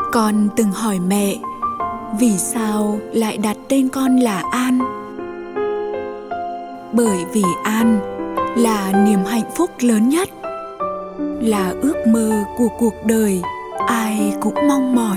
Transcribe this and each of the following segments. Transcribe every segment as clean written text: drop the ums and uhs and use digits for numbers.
Con từng hỏi mẹ, vì sao lại đặt tên con là An? Bởi vì An là niềm hạnh phúc lớn nhất, là ước mơ của cuộc đời ai cũng mong mỏi.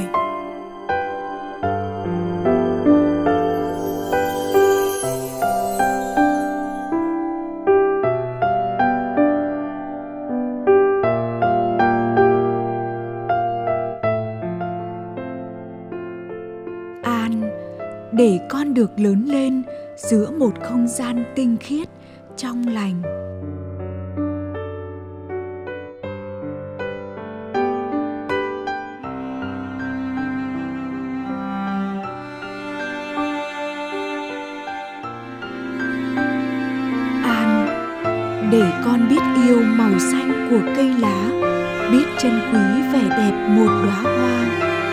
An, để con được lớn lên giữa một không gian tinh khiết, trong lành. An, để con biết yêu màu xanh của cây lá, biết trân quý vẻ đẹp một đóa hoa.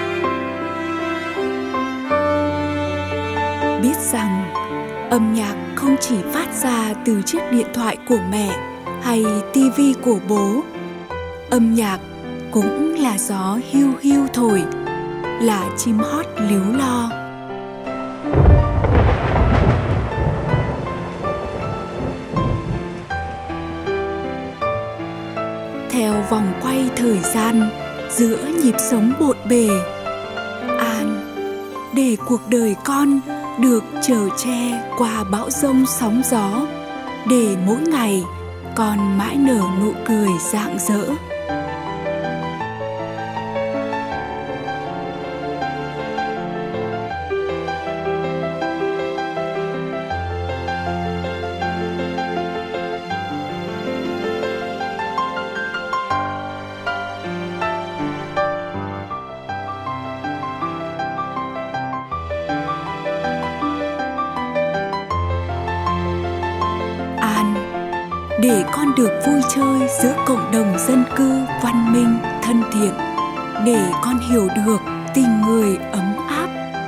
Biết rằng âm nhạc không chỉ phát ra từ chiếc điện thoại của mẹ hay tivi của bố. Âm nhạc cũng là gió hiu hiu thổi, là chim hót líu lo. Theo vòng quay thời gian giữa nhịp sống bộn bề, An, để cuộc đời con được chở che qua bão giông sóng gió, để mỗi ngày con mãi nở nụ cười rạng rỡ. Để con được vui chơi giữa cộng đồng dân cư văn minh, thân thiện, để con hiểu được tình người ấm áp.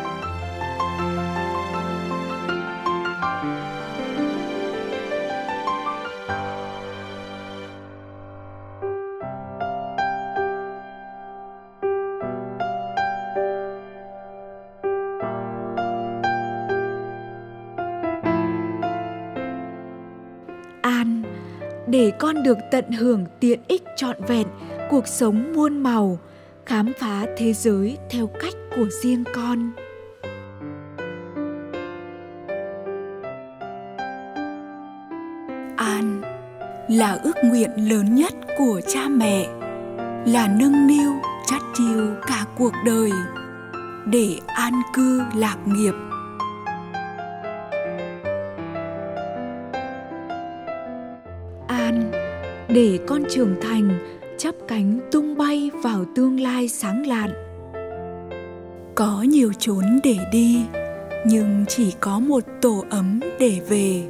An, để con được tận hưởng tiện ích trọn vẹn cuộc sống muôn màu, khám phá thế giới theo cách của riêng con. An là ước nguyện lớn nhất của cha mẹ, là nâng niu chắt chiu cả cuộc đời để an cư lạc nghiệp. An, để con trưởng thành, chắp cánh tung bay vào tương lai sáng lạn. Có nhiều chốn để đi, nhưng chỉ có một tổ ấm để về.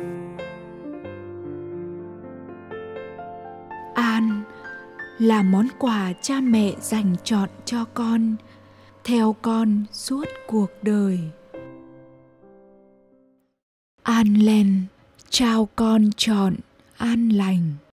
An là món quà cha mẹ dành trọn cho con, theo con suốt cuộc đời. An Len trao con trọn an lành.